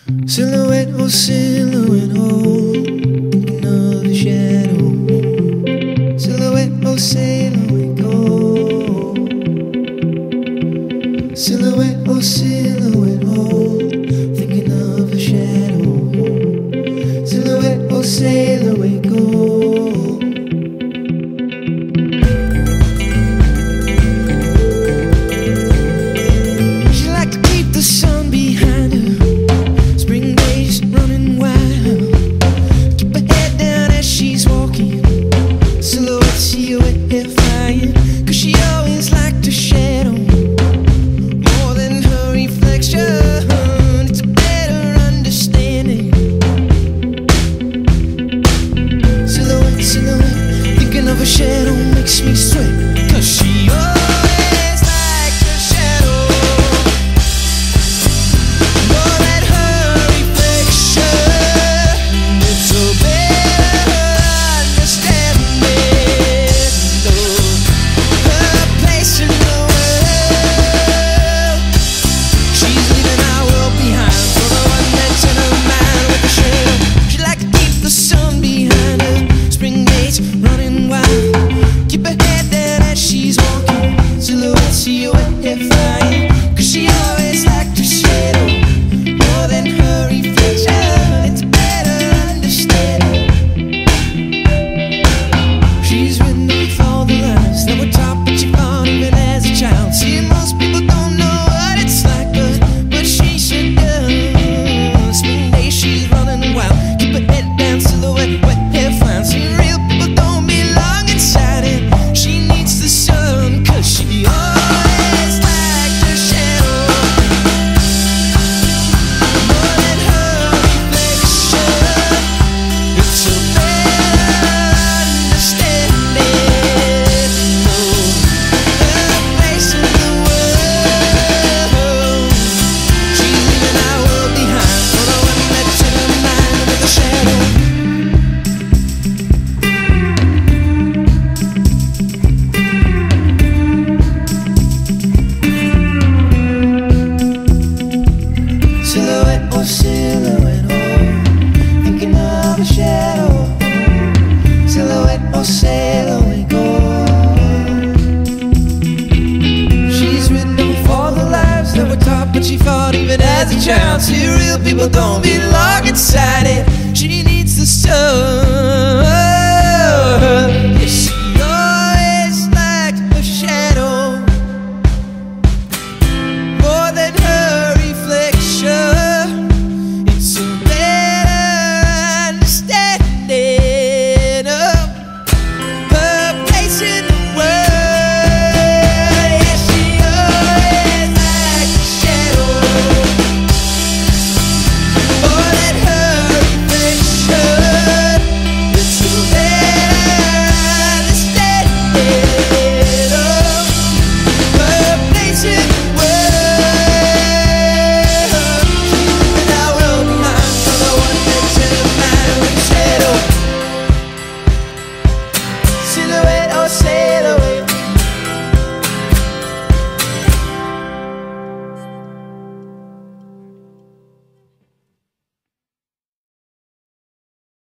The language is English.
Silhouette, oh silhouette, oh, thinking of a shadow. Silhouette, oh silhouette, oh. Silhouette, oh silhouette, oh, thinking of a shadow. Silhouette, oh silhouette, oh. She like to keep the sun behind her. Spring days running wild. Keep her head down as she's walking. Silhouette, silhouette, flying. 'Cause she always liked to shadow more than her reflection. It's a better understanding. Silhouette, silhouette, thinking of a shadow makes me sweat. 'Cause she always liked to shadow more than her reflection. It's a better understanding of her place in the world. She's leaving our world behind for the one that's in her mind with a shadow. She like to keep the sun behind her. Spring days running wild. Keep her head down as she's walking. Silhouette, silhouette, flying. 'Cause she always liked to shadow more than her reflection. It's better understanding. She's written off all the lines that were taught, but she fought even as a child. See, most people don't know what it's like, but she sure does. Spring days she's running wild. Keep her head down, silhouette, wet hair flying. See, real people don't belong inside it. She needs the sun, 'cause she always liked to shadow more than her reflection. It's a better understanding of her place in the world. She's leaving our world behind for the one that's in her mind with a shadow. Silhouette, oh silhouette, oh, thinking of a shadow. Silhouette, oh silhouette, oh. She's written off all the lives that were taught, but she fought even as a child. See, real people don't belong inside it. She needs the sun. Yes,